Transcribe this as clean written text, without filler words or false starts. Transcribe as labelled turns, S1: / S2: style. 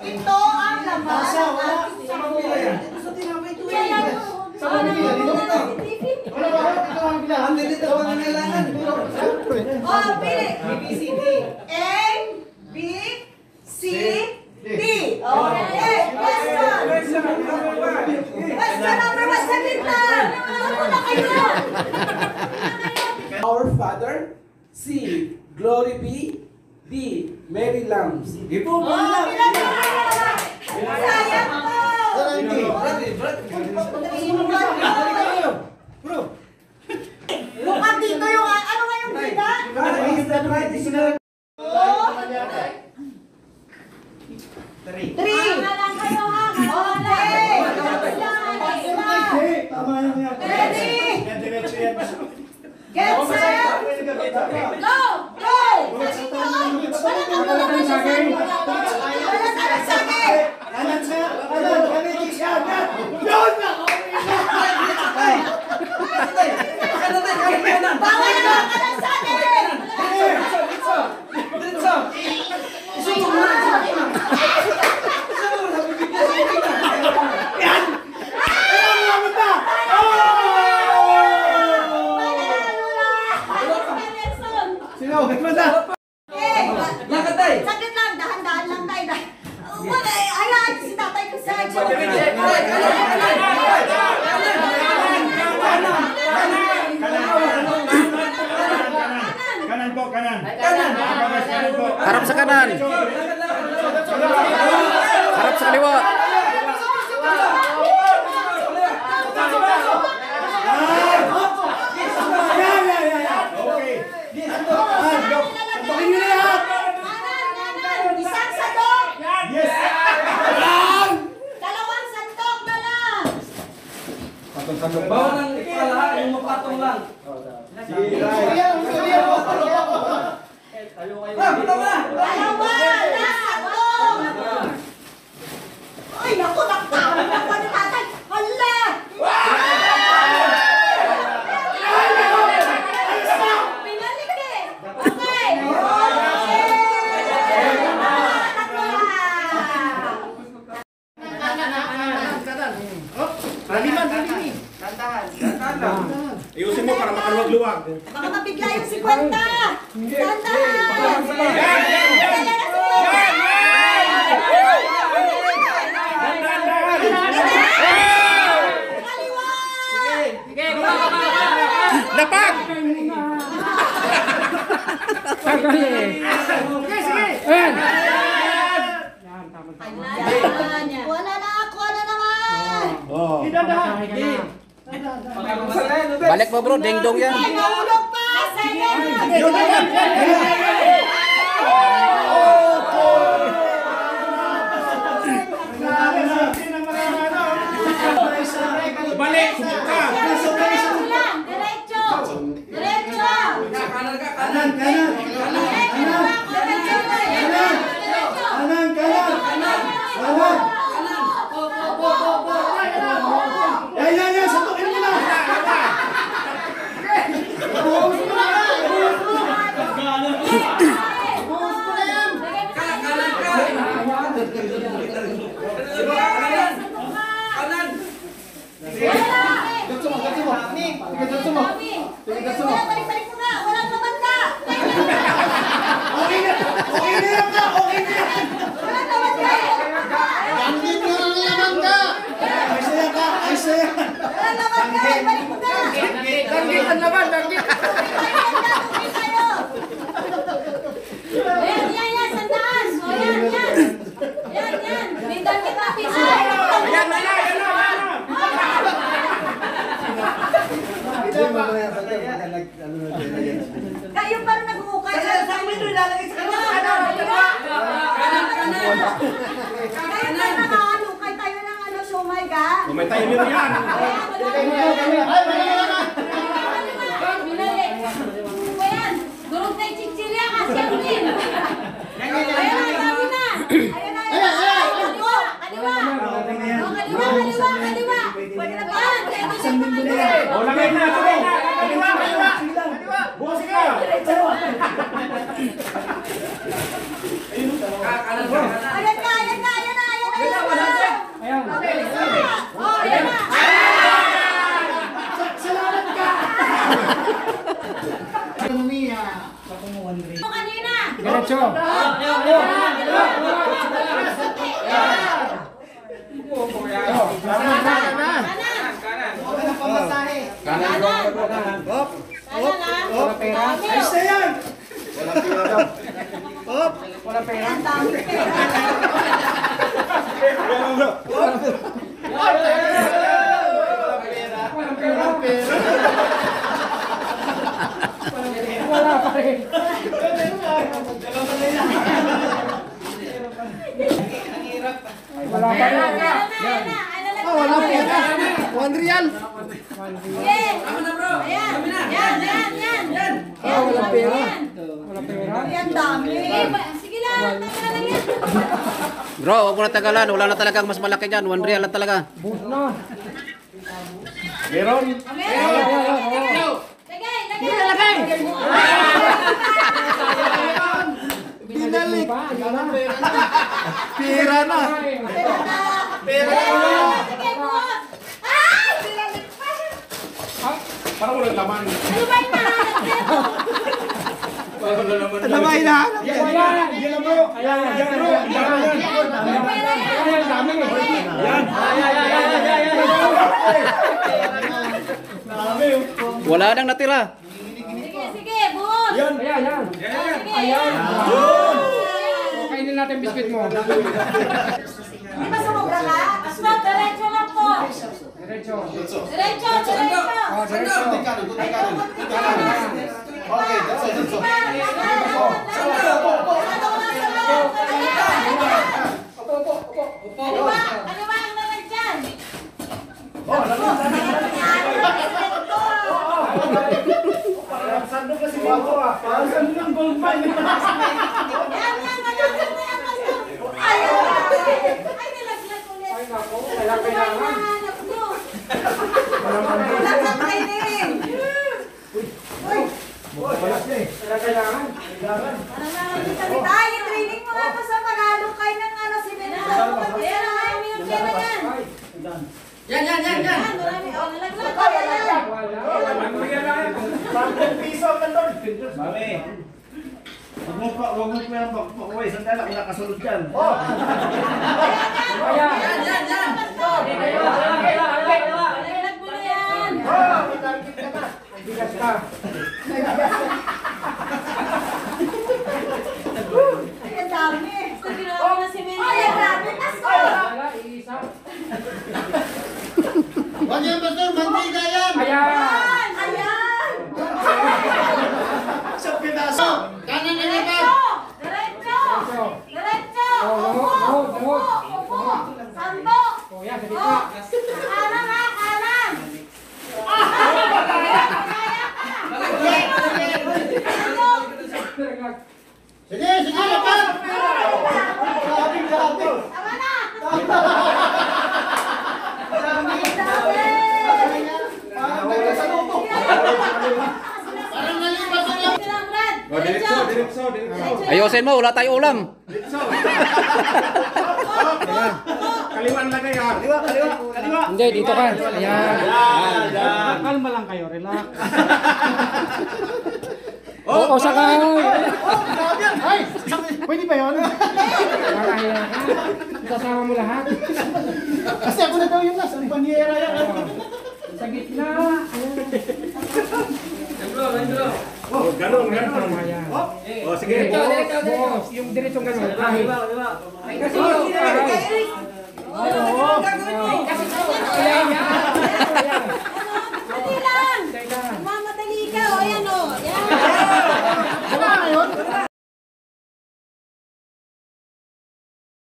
S1: Ito ang laman ng ating sahog.
S2: Ito sa tinapay ito eh.
S1: Sa pamilya, dito ito.
S2: Wala ba? Ito ang bilang. Dito ang pangangailangan.
S1: Oh, pili. A, B, C, D. A, B, C, D. Okay. Question number 1 sa gitna. Ano na kayo?
S2: Our Father. C. Glory be. D. Mary Lambs. Ito
S1: Oh, bilang na. Sayang po.
S2: Bro.
S1: Mukhang dito yung ano nga yung bida? Three. Pangalan kayo ha. Okay.
S2: Tama na yan.
S1: Ready? Get set. Go! Go! Wala kang naman sa akin. Wala ka sa akin.
S2: Kanan siya. Kanan. Kanan siya. Yun na!
S1: Bawal na ka lang sa akin. Saglit lang, dahan-dahan lang tayo. Wala, hayaan si tatay ko sa
S3: Kanan po, kanan.
S4: Harap sa kanan. Harap sa kaliwa.
S1: Isang sandok!
S3: Yes!
S1: Dalawang sandok na lang!
S2: Bawal ang ikalahan, yung mapatong lang.
S1: Dalawa na sandok! Ay, naku, naktawa na pa ni tatay! Hala! Pinalik eh! Okay!
S3: Ayusin mo para makaluwag-luwag.
S1: Baka mabigla yung 50! Tandahan!
S4: Lapag!
S1: Wala na ako, wala naman!
S4: Oh. Balik mo bro, ding-dong yan.
S1: Ay, nahulog pa! Sige!
S3: Balik! Subok ka!
S1: Diretso! Diretso!
S2: Kanan ka,
S3: Kanan, kanan! Kanan, kanan! Kanan! Yan! Satukin mo na!
S1: Balik-balik mo na! Walang mamanda!
S3: Okay na yan ka! Okay na yan!
S1: Walang mamanda!
S3: Bandit mo lang naman ka! Ay saya ka! Ay saya!
S1: Walang mamanda! Balik mo na!
S3: Danggit ang laban! Danggit!
S1: Yan, sa taas! O, yan! May dangkit na pisa!
S3: Ayan na!
S1: Kayo pa rin nag-uukay!
S2: Saan mo ito ilalagay sa kanan?
S1: Kayo pa nakakalukay tayo ng ano, siomay ka?
S3: May timer yan!
S1: Ayan! Durog na yung chichirya kasi ang din! Ayan, sabi na! Ayan! Kaliwa! Kaliwa! Pwede na ba?
S3: O, lagay na! Kaliwa! Bukas ka!
S1: Ayan na!
S5: Wala pa rin.
S3: Wala pera. 1 real.
S1: Sige. Ayan. Yan.
S5: Wala pera. Wala pera.
S1: Ayan, dami. Sige lang, tama lang yan.
S4: Bro, huwag mo na tagalan. Wala na talagang mas malaki dyan. 1 real lang talaga.
S5: Bus na.
S3: Meron.
S1: Lagay.
S3: Binalik.
S5: Pera
S3: Pera na.
S1: Sige, buhos. Ay! Binalik pa.
S3: Parang walang laman.
S1: Ano ba yung nahanap niya?
S3: Ano ba hinahanap?
S5: Yan bro. Ayan.
S1: May pera yan.
S5: Ayan, dami.
S4: Wala nang natira.
S1: Sige, buhos.
S5: Ayan.
S1: Sige,
S5: Ayan.
S1: ayan.
S5: Kainin natin biscuit mo.
S1: Di ba sumobra ka? Stop, diretso lang po.
S5: Diretso.
S1: Diretso.
S3: Kunti ka na. Okay, that's it.
S1: Ano ba ang nalag dyan?
S3: Sando kasi wako ah. Parang sando ng gold mine.
S1: Yan, malaglag mo yan, Pastor. Ayaw. Ay, nilaglag ulit.
S5: Ay, nako.
S1: Ano
S5: Kaya
S1: ba yung
S5: kailangan.
S1: nahanap nyo? Wala sa training.
S5: Kaya kailangan.
S1: Ay, training mo nga sa Manalo kayo ng simento. Ayan na nga, may pera yan. Yan, marami. O, nalaglag ko. Yan.
S5: Wala.
S3: 10 piso ang nandun. Mami. Huwag mo pera pakuwi. Sandala kung nakasunod dyan.
S5: Ayan.
S1: Nalaglag mo na yan.
S5: Bigas ka.
S1: Ay, ang dami. Gusto ginawa mo na simento. Ay, ang dami. Pastor.
S5: Wala, iisa.
S3: Huwag yan, Pastor. Mantiga yan.
S5: Ayan.
S1: Ayan.
S3: Sa pinaso. Kanan na naman.
S1: Diretso.
S5: Lahod.
S1: Upo. Sando.
S5: O yan, sa
S1: Oh,
S5: gitna.
S1: kanan ha, kanan.
S3: Sige, lapan.
S1: Tama na.
S3: Parang nalipas ang laman.
S1: Sige lang, Brad. Diretso.
S4: Ayusin mo, wala tayong ulam.
S3: Kaliwan lagay ah. Kaliwa.
S5: Hindi, dito ka. Ayan.
S3: Kalma lang kayo, relax.
S5: O, sakay.
S3: Ay, pwede ba yun?
S5: Kakahiya ka. Kasama mo lahat.
S3: Kasi ako na daw yung nasa panyera yan.
S5: Sa gitna.
S3: Oh, ganun.
S5: Ayan.
S3: Oh, sige.
S5: Boss, yung diretsong ganun. Kahit. Kasi yung kahit.
S1: Eric.
S5: Ayan, yan.